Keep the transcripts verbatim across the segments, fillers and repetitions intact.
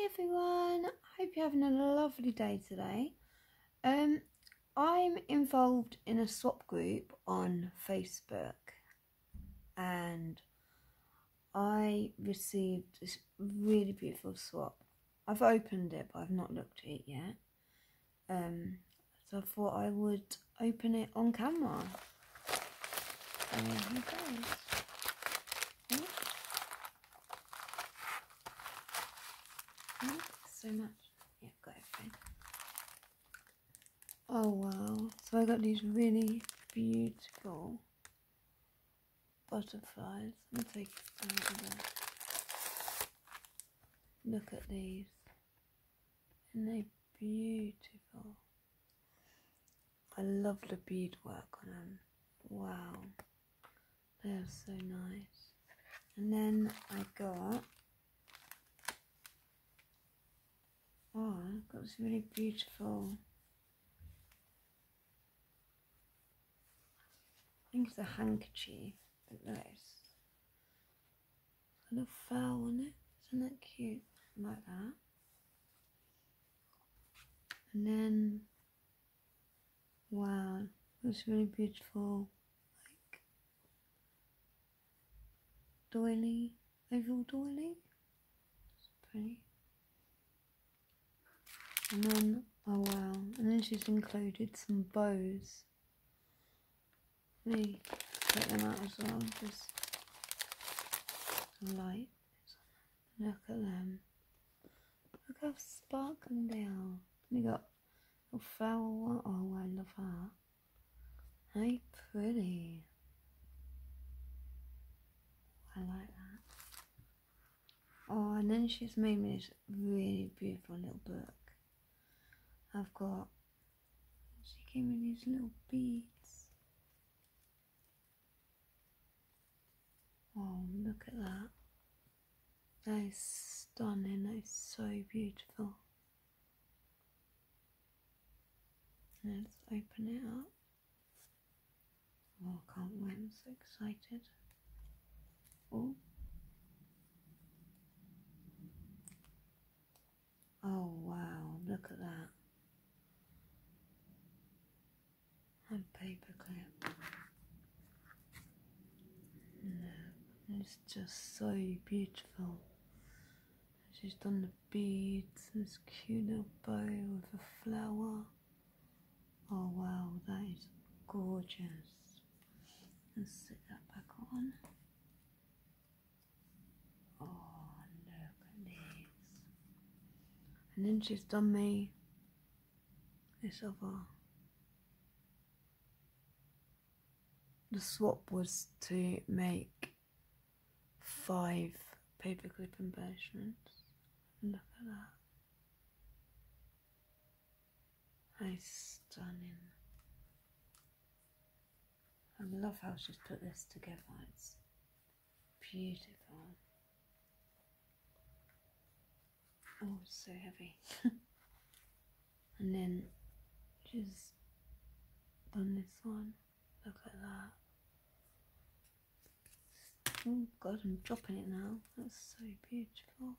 Hi everyone, hope you're having a lovely day today. Um, I'm involved in a swap group on Facebook and I received this really beautiful swap. I've opened it but I've not looked at it yet. Um, so I thought I would open it on camera. So here it goes. Oh. Thanks so much. Yeah, got everything. Oh wow, so I got these really beautiful butterflies. I'm gonna take a look. Look at these. And they're beautiful. I love the beadwork on them. Wow. They are so nice. And then I got Oh, I've got this really beautiful, I think it's a handkerchief, but nice. Got a flower on it, isn't that cute? Like that. And then, wow, this really beautiful, like, doily, oval doily. It's pretty. And then, oh wow, and then she's included some bows. Let me take them out as well, just the light. Look at them. Look how sparkling they are. We got a flower one. Oh, I love that. How pretty. I like that. Oh, and then she's made me this really beautiful little book. I've got, she gave me these little beads. Oh, look at that. That is stunning. That is so beautiful. Let's open it up. Oh, I can't wait. I'm so excited. Oh. Oh, wow. Look at that. And paperclip. Look, it's just so beautiful. She's done the beads, this cute little bow with a flower. Oh wow, that is gorgeous. Let's sit that back on. Oh, look at these. And then she's done me this other. The swap was to make five paperclip embellishments. Look at that. That is stunning. I love how she's put this together. It's beautiful. Oh, it's so heavy. And then she's done this one. Look at that. Oh god, I'm dropping it now. That's so beautiful.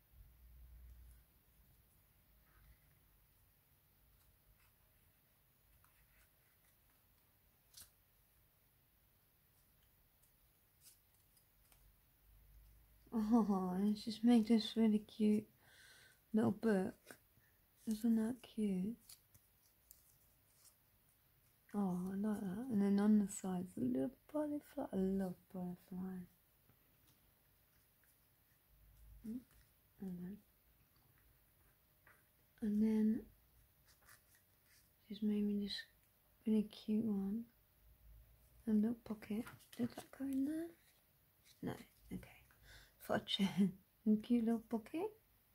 Oh, and she's made this really cute little book. Isn't that cute? Oh, I like that. And then on the sides, a little butterfly. I love butterflies. And then, and then she's made me this really cute one. A little pocket. Did that go in there? No. Okay. Such a cute little pocket.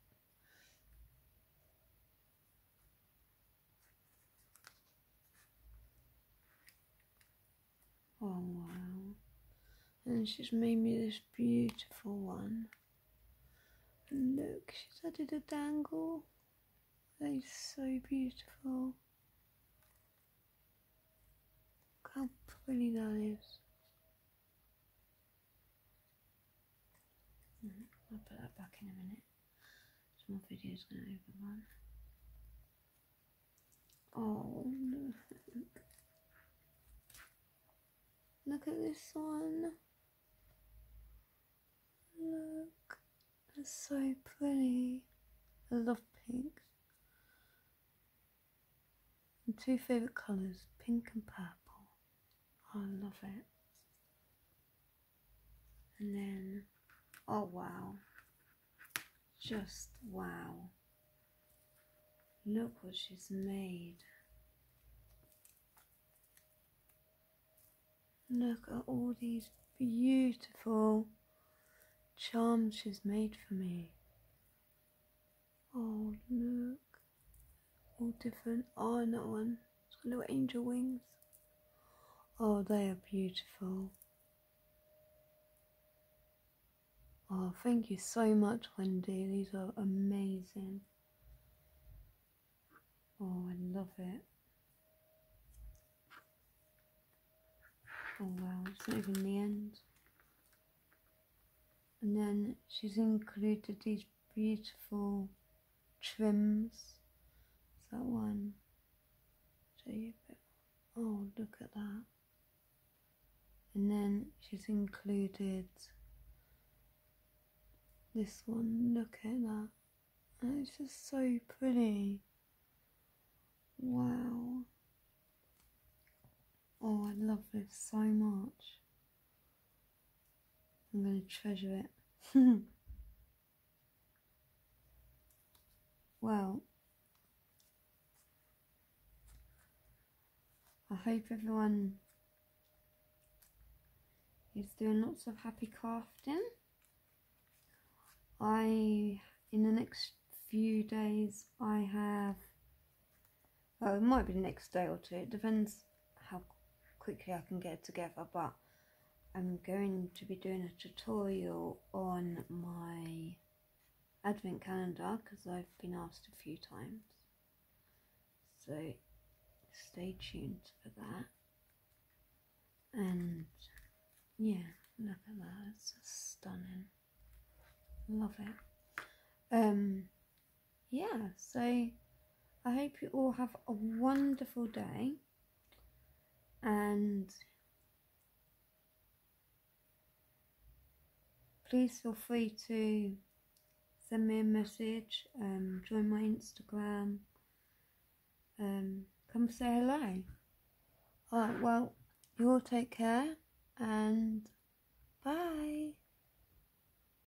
Oh wow. And she's made me this beautiful one. And look, she's added a dangle. That is so beautiful. Look how pretty that is. I'll put that back in a minute. my video's going to overrun. Oh, look. Look at this one. Look. It's so pretty. I love pink. And two favourite colours, pink and purple. I love it. And then, oh wow. Just wow. Look what she's made. Look at all these beautiful charms she's made for me. Oh look. All different. Oh, and that one. It's got little angel wings. Oh, they are beautiful. Oh, thank you so much, Wendy. These are amazing. Oh, I love it. Oh wow, it's not even the end. And then she's included these beautiful trims. Is that one? Show you a bit. Oh, look at that. And then she's included this one. Look at that. And it's just so pretty. Wow. Oh, I love this so much. I'm going to treasure it. Well, I hope everyone is doing lots of happy crafting. I, in the next few days, I have, well, it might be the next day or two, it depends how quickly I can get it together, but I'm going to be doing a tutorial on my advent calendar because I've been asked a few times, so stay tuned for that. And yeah, look at that, it's just stunning. Love it. Um yeah, so I hope you all have a wonderful day, and please feel free to send me a message, um, join my Instagram, um, come say hello. Alright, well, you all take care and bye.